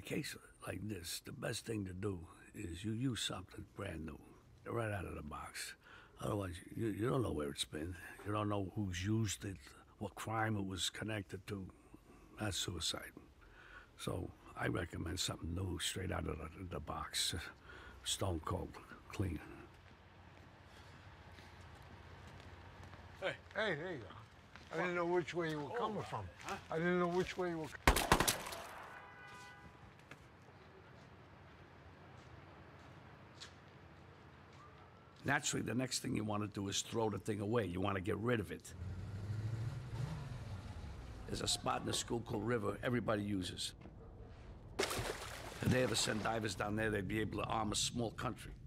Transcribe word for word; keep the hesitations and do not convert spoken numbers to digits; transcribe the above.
case like this, the best thing to do is you use something brand new, right out of the box. Otherwise, you, you don't know where it's been. You don't know who's used it, what crime it was connected to. That's suicide. So I recommend something new, straight out of the, the box, stone cold, clean. Hey. Hey, there you go. I didn't know which way you were coming from. Huh? I didn't know which way you were. Naturally, the next thing you want to do is throw the thing away. You want to get rid of it. There's a spot in the Schuylkill River everybody uses. If they ever send divers down there, they'd be able to arm a small country.